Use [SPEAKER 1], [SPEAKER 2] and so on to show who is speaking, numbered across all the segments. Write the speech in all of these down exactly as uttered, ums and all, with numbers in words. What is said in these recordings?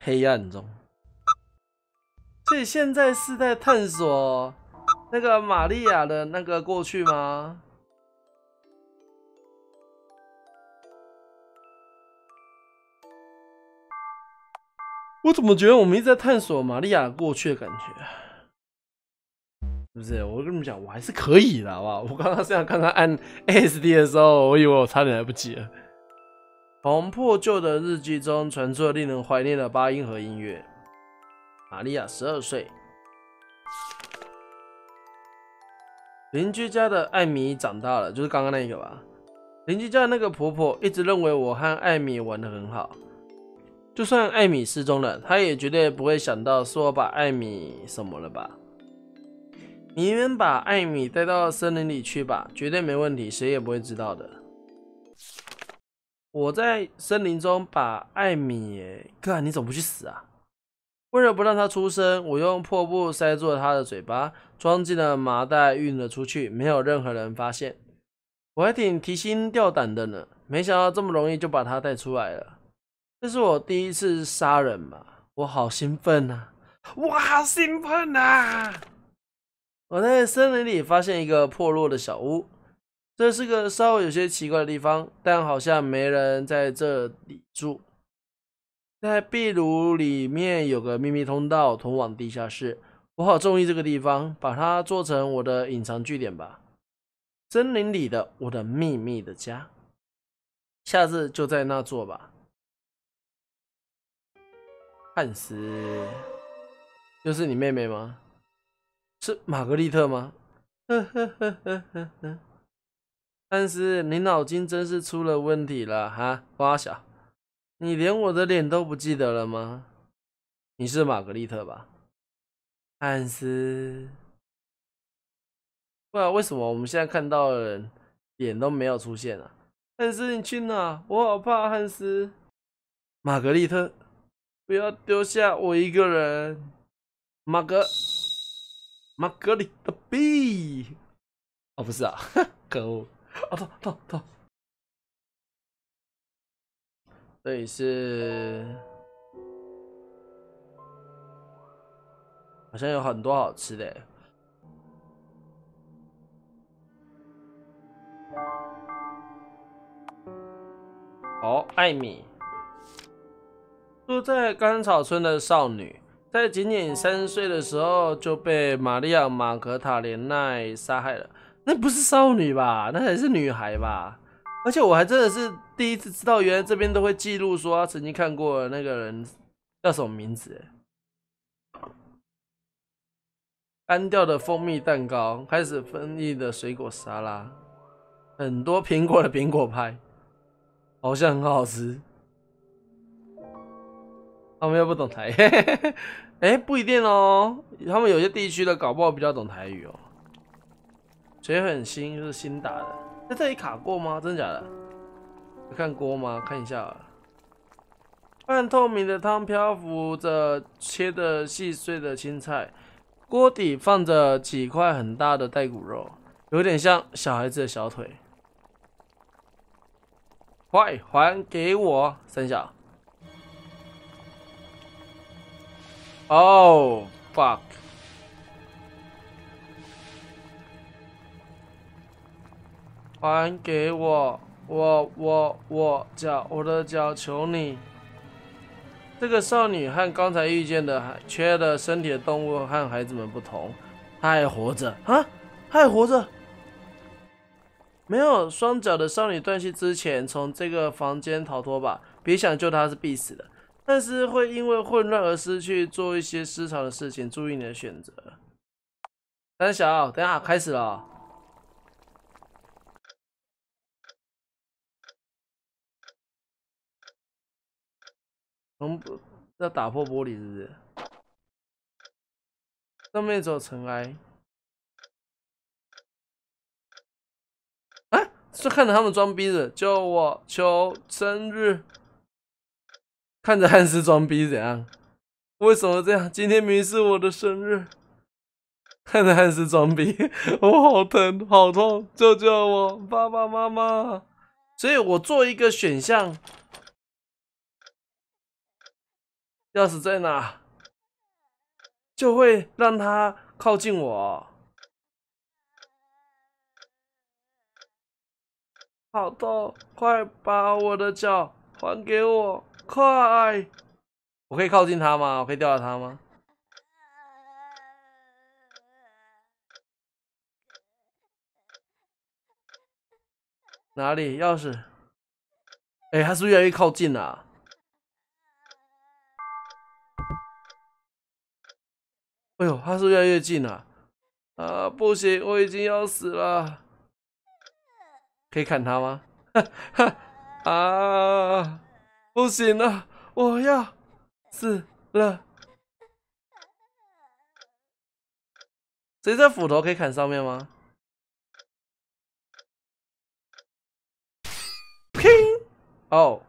[SPEAKER 1] 黑暗中。所以现在是在探索那个玛利亚的那个过去吗？我怎么觉得我们一直在探索玛利亚过去的感觉？是不是？我跟你们讲，我还是可以的，好不好？我刚刚这样刚刚按 A S D 的时候，我以为我差点来不及了。从破旧的日记中传出了令人怀念的八音盒音乐。玛利亚十二岁，邻居家的艾米长大了，就是刚刚那个吧？邻居家的那个婆婆一直认为我和艾米玩得很好。就算艾米失踪了，她也绝对不会想到是我把艾米什么了吧？你们把艾米带到森林里去吧，绝对没问题，谁也不会知道的。我在森林中把艾米耶，哥，你怎么不去死啊？为了不让她出声，我用破布塞住了她的嘴巴，装进了麻袋，运了出去，没有任何人发现。我还挺提心吊胆的呢，没想到这么容易就把她带出来了。这是我第一次杀人嘛，我好兴奋啊！我好兴奋啊！我在森林里发现一个破落的小屋，这是个稍微有些奇怪的地方，但好像没人在这里住。在壁炉里面有个秘密通道通往地下室，我好中意这个地方，把它做成我的隐藏据点吧。森林里的我的秘密的家，下次就在那做吧。汉斯，又是你妹妹吗？是玛格丽特吗？呵呵呵呵呵呵。汉斯，你脑筋真是出了问题了哈，瓜小，你连我的脸都不记得了吗？你是玛格丽特吧？汉斯，不然为什么我们现在看到的人脸都没有出现啊？汉斯，你去哪？我好怕，汉斯。玛格丽特。不要丢下我一个人，玛格玛格丽特 B。哦，不是啊，可恶！哦，痛痛痛！这里是，好像有很多好吃的。哦，艾米，住在甘草村的少女，在仅仅三岁的时候就被玛利亚·马格塔莲奈杀害了。那不是少女吧？那才是女孩吧？而且我还真的是第一次知道，原来这边都会记录说他曾经看过的那个人叫什么名字。干掉的蜂蜜蛋糕，开始分离的水果沙拉，很多苹果的苹果派，好像很好吃。他们又不懂台语，哎、欸，不一定哦。他们有些地区的搞不好比较懂台语哦。水很新，就是新打的。在这里卡过吗？真的假的？有看锅吗？看一下啊。半透明的汤漂浮着切的细碎的青菜，锅底放着几块很大的带骨肉，有点像小孩子的小腿。快还给我，三小。哦、oh, fuck！ 还给我，我我我脚，我的脚，求你！这个少女和刚才遇见的缺了身体的动物和孩子们不同，她还活着啊！她还活着！没有双脚的少女断气之前，从这个房间逃脱吧！别想救她是必死的。但是会因为混乱而失去做一些失常的事情，注意你的选择。三小，等一下开始了、哦。从要打破玻璃是不是？上面只有尘埃。啊！是看着他们装逼的，救我！求生日。看着汉斯装逼怎样？为什么这样？今天明明是我的生日。看着汉斯装逼，我好疼，好痛，救救我，爸爸妈妈！所以我做一个选项， 钥匙在哪？就会让他靠近我。好痛！快把我的脚还给我！快！我可以靠近他吗？我可以吊到他吗？哪里？钥匙？哎、欸，他是不是越来越靠近了、啊？哎呦，他是不是越来越近了？啊，不行，我已经要死了。可以砍他吗？啊，不行了，我要死了。谁在斧头可以砍上面吗？拼！哦，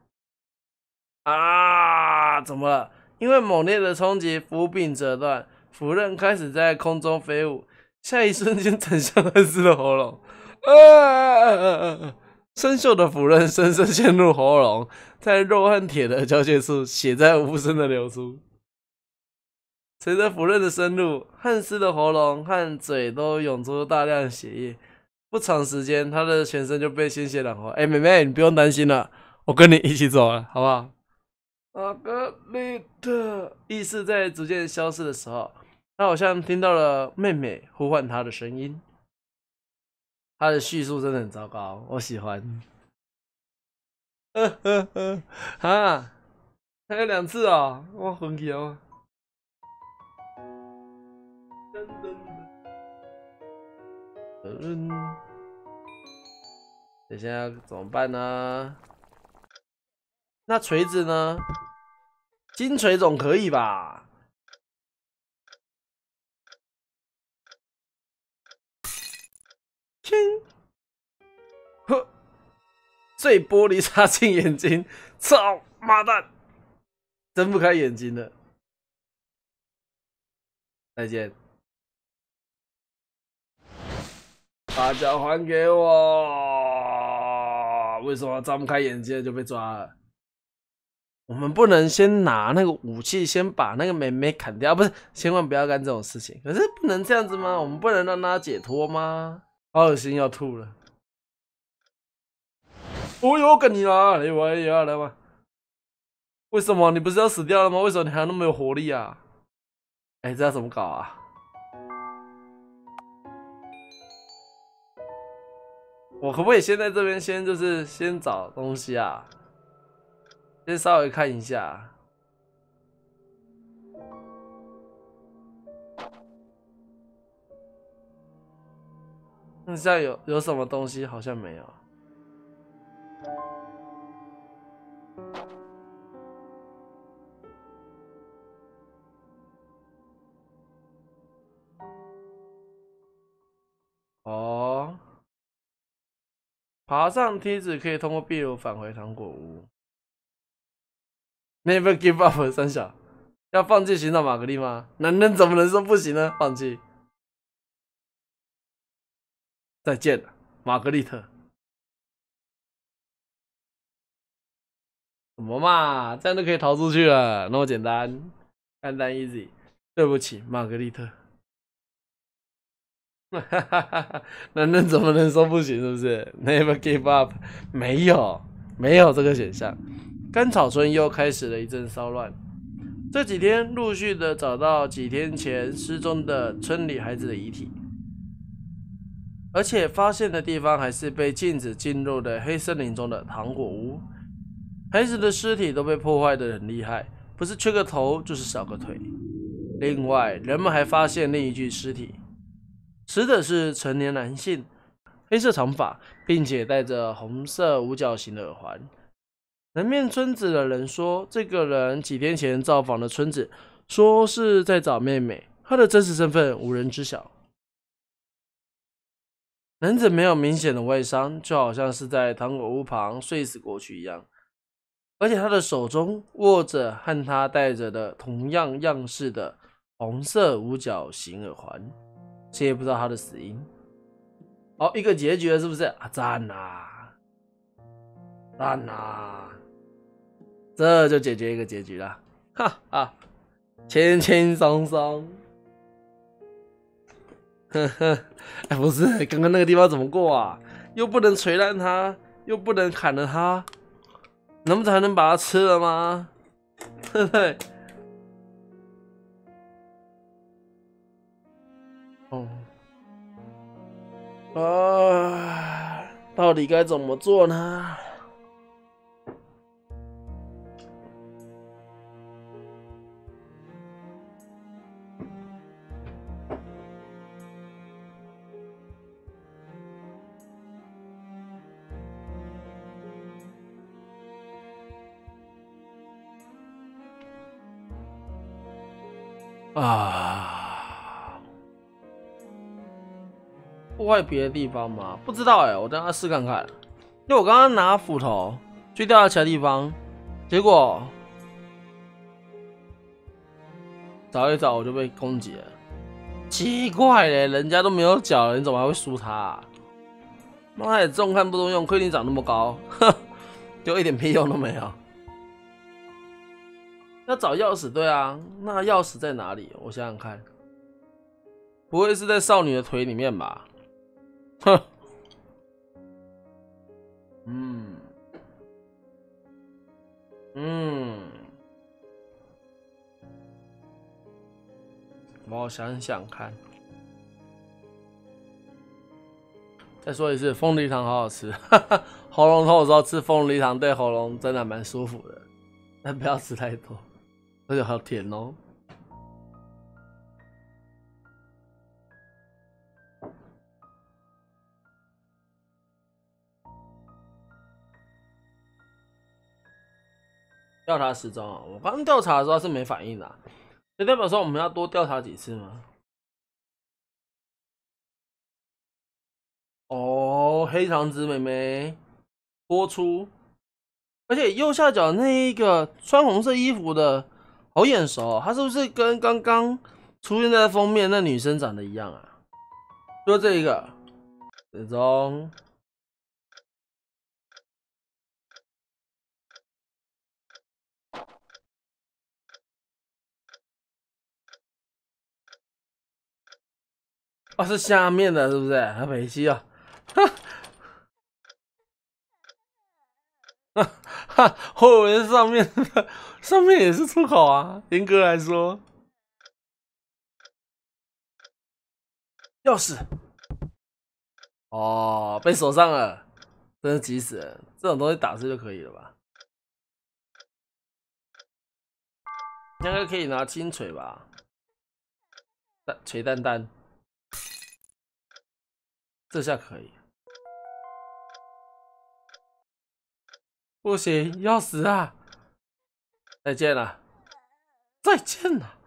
[SPEAKER 1] 啊，怎么了？因为猛烈的冲击，斧柄折断，斧刃开始在空中飞舞，下一瞬间斩向汉斯的喉咙。啊！生锈的斧刃深深陷入喉咙，在肉和铁的交界处，血在无声的流出。随着斧刃的深入，汉斯的喉咙和嘴都涌出大量血液。不长时间，他的全身就被鲜血染红。哎、欸，妹妹，你不用担心了，我跟你一起走了，好不好？玛格丽特意识在逐渐消失的时候，他好像听到了妹妹呼唤他的声音。他的叙述真的很糟糕，我喜欢。呵呵呵，啊，还有两次哦，我昏去哦。噔噔噔，等下怎么办呢？那锤子呢？金锤总可以吧？听，呵，碎玻璃插进眼睛，操妈蛋，睁不开眼睛了。再见。把脚还给我！为什么张不开眼睛就被抓了？我们不能先拿那个武器，先把那个妹妹砍掉，不是？千万不要干这种事情。可是不能这样子吗？我们不能让她解脱吗？好恶心，要吐了！哦呦，跟你啦，来吧，来吧，来吧！为什么你不是要死掉了吗？为什么你还那么有活力啊？哎、欸，这要怎么搞啊？我可不可以先在这边先就是先找东西啊？先稍微看一下。那现在有有什么东西？好像没有。哦，爬上梯子可以通过壁炉返回糖果屋。Never give up， 三小，要放弃寻找玛格丽吗？男人怎么能说不行呢？放弃。再见了，玛格丽特。什么嘛，这样就可以逃出去了，那么简单，简单 easy。对不起，玛格丽特。男人怎么能说不行？是不是 ？Never give up， 没有，没有这个选项。甘草村又开始了一阵骚乱。这几天陆续的找到几天前失踪的村里孩子的遗体，而且发现的地方还是被禁止进入的黑森林中的糖果屋。孩子的尸体都被破坏的很厉害，不是缺个头就是少个腿。另外，人们还发现另一具尸体，死的是成年男性，黑色长发，并且戴着红色五角形的耳环。南面村子的人说，这个人几天前造访了村子，说是在找妹妹，他的真实身份无人知晓。男子没有明显的外伤，就好像是在糖果屋旁睡死过去一样，而且他的手中握着和他戴着的同样样式的红色五角形耳环，谁也不知道他的死因。哦，一个结局了，是不是啊？赞啊，赞啊！这就解决一个结局了。 哈哈，轻轻松松。呵呵，哎，不是，刚刚那个地方怎么过啊？又不能锤烂它，又不能砍了它，能不能才能把它吃了吗？对不对？哦，啊，到底该怎么做呢？啊，破坏别的地方吗？不知道哎、欸，我等下试看看。因为我刚刚拿斧头去掉到其他地方，结果找一找我就被攻击了。奇怪嘞，人家都没有脚了，你怎么还会输他、啊？妈的，重看不中用，亏你长那么高，哼，就一点屁用都没有。要找钥匙，对啊，那钥匙在哪里？我想想看，不会是在少女的腿里面吧？哼，嗯嗯，我想想看。再说一次，凤梨糖好好吃，哈哈，喉咙痛的时候吃凤梨糖对喉咙真的蛮舒服的，但不要吃太多，而且好甜哦。调查时钟啊，我刚刚调查的时候是没反应的、啊，就代表说我们要多调查几次吗？哦，黑长直妹妹播出，而且右下角那一个穿红色衣服的好眼熟、哦，她是不是跟刚刚出现在封面那女生长得一样啊？就这一个，时钟。哦，是下面的，是不是？很北西啊！哈哈，我以为是上面的，上面也是出口啊。严格来说，钥匙哦，被锁上了，真是急死了。这种东西打字就可以了吧？应该可以拿金锤吧？锤蛋蛋，这下可以。不行，钥匙啊！再见了，再见了。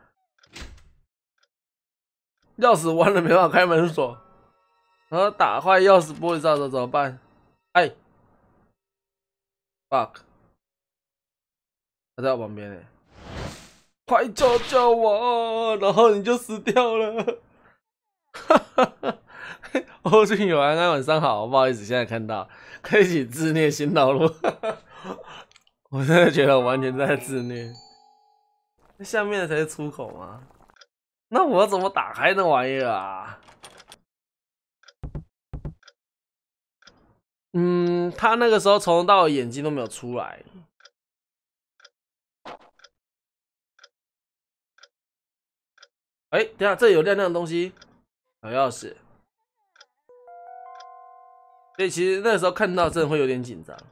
[SPEAKER 1] 钥匙弯了，没办法开门锁。然后打坏钥匙玻璃罩的怎么办？哎 ，fuck， 他在我旁边呢，快救救我！然后你就死掉了。哈哈哈！欧俊有安安，晚上好，不好意思，现在看到，开启自虐新道路。我真的觉得我完全在自虐。那下面的才是出口吗？那我要怎么打开那玩意儿啊？嗯，他那个时候从头到尾眼睛都没有出来。哎、欸，等下这有亮亮的东西，小钥匙。所以其实那个时候看到真的会有点紧张。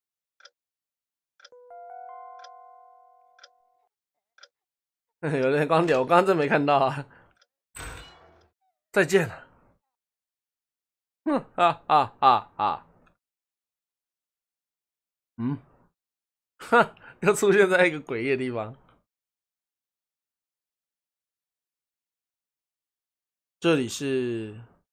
[SPEAKER 1] 有点光点，我刚刚真没看到啊。再见了。哼哈哈哈哈。嗯，哈，又出现在一个诡异的地方。这里是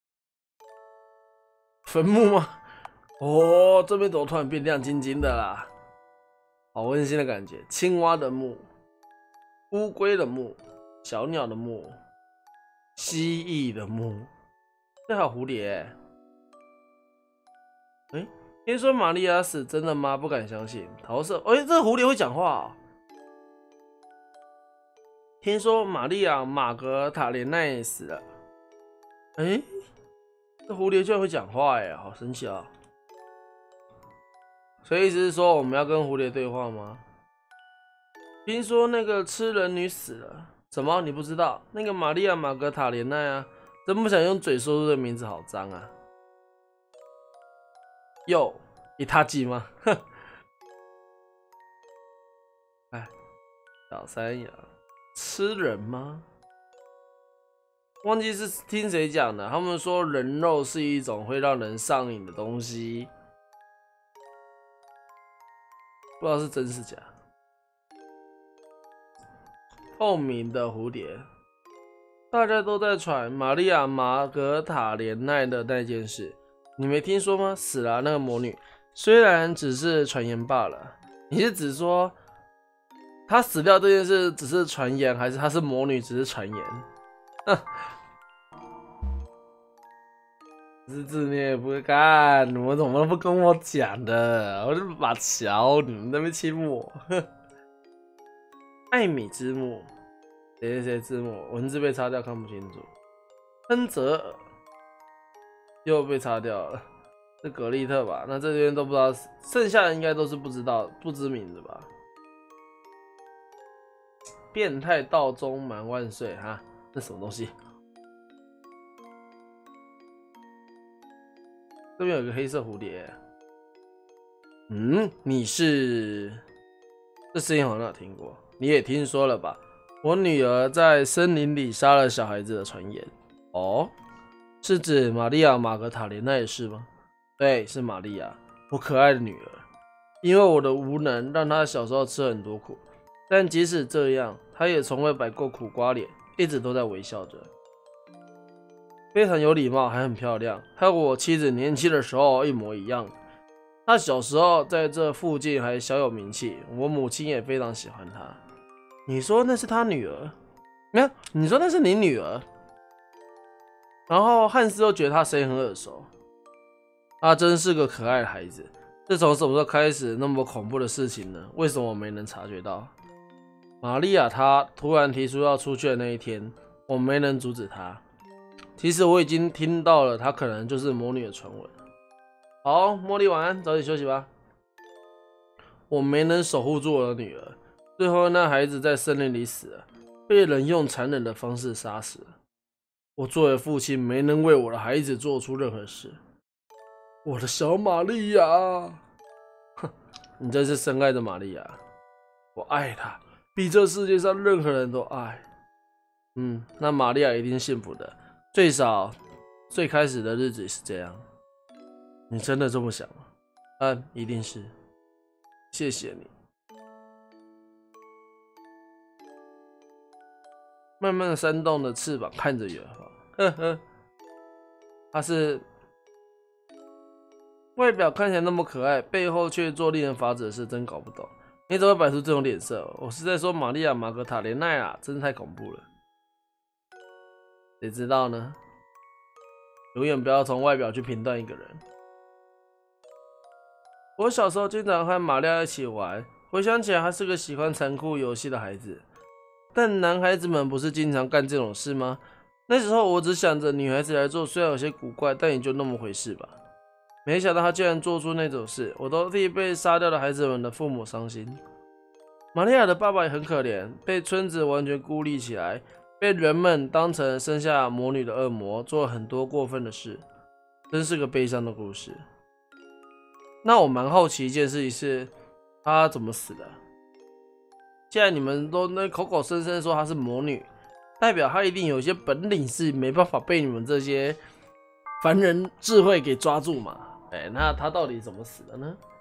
[SPEAKER 1] 坟墓吗？哦，这边怎么突然变亮晶晶的啦？好温馨的感觉。青蛙的墓，乌龟的墓，小鸟的墓，蜥蜴的墓，这还有蝴蝶。哎、欸，听说玛利亚死，真的吗？不敢相信。桃色，哎、欸，这个蝴蝶会讲话、哦。 听说玛利亚·马格塔莲奈死了。哎、欸，这蝴蝶居然会讲话哎，好神奇啊！所以意思是说我们要跟蝴蝶对话吗？听说那个吃人女死了，什么？你不知道？那个玛利亚·马格塔莲奈啊，真不想用嘴说出的名字，好脏啊！哟，伊塔基吗？哼！哎，小山羊吃人吗？忘记是听谁讲的，他们说人肉是一种会让人上瘾的东西，不知道是真是假。透明的蝴蝶，大家都在传玛利亚·马格塔莲奈的那件事，你没听说吗？死了、啊、那个魔女，虽然只是传言罢了。你是指说她死掉这件事只是传言，还是她是魔女只是传言？是字你也不会看，你们怎么都不跟我讲的？我是把桥，你们在那边亲我。艾米之墓，谁谁谁之墓？文字被擦掉，看不清楚。恩泽尔又被擦掉了，是格利特吧？那这边都不知道，剩下的应该都是不知道、不知名的吧？变态道中满万岁哈，这什么东西？这边有个黑色蝴蝶。嗯，你是？这声音好像有听过。你也听说了吧？我女儿在森林里杀了小孩子的传言。哦，是指玛利亚·马格塔莲奈的事吗？对，是玛利亚，我可爱的女儿。因为我的无能，让她小时候吃很多苦，但即使这样，她也从未摆过苦瓜脸，一直都在微笑着。非常有礼貌，还很漂亮，和我妻子年轻的时候一模一样。她小时候在这附近还小有名气，我母亲也非常喜欢她。你说那是他女儿？没有，你说那是你女儿。然后汉斯又觉得他声音很耳熟。他真是个可爱的孩子。是从什么时候开始那么恐怖的事情呢？为什么我没能察觉到？玛利亚她突然提出要出去的那一天，我没能阻止她。其实我已经听到了，她可能就是魔女的传闻。好，茉莉晚安，早点休息吧。我没能守护住我的女儿。最后，那孩子在森林里死了，被人用残忍的方式杀死了。我作为父亲，没能为我的孩子做出任何事。我的小玛利亚，哼，你真是深爱的玛利亚，我爱她，比这世界上任何人都爱。嗯，那玛利亚一定幸福的，最少最开始的日子是这样。你真的这么想吗？嗯，一定是。谢谢你。慢慢扇动的翅膀看着远方，呵呵，他是外表看起来那么可爱，背后却做令人发指的事，真搞不懂。你怎么会摆出这种脸色？我是在说玛利亚·马格塔莲奈啊，真是太恐怖了。谁知道呢？永远不要从外表去评断一个人。我小时候经常和玛利亚一起玩，回想起来，她是个喜欢残酷游戏的孩子。但男孩子们不是经常干这种事吗？那时候我只想着女孩子来做，虽然有些古怪，但也就那么回事吧。没想到她竟然做出那种事，我都替被杀掉的孩子们的父母伤心。玛利亚的爸爸也很可怜，被村子完全孤立起来，被人们当成生下魔女的恶魔，做了很多过分的事，真是个悲伤的故事。那我蛮好奇一件事情是，她怎么死的？既然你们都那口口声声说她是魔女，代表她一定有一些本领是没办法被你们这些凡人智慧给抓住嘛？哎、欸，那她到底怎么死的呢？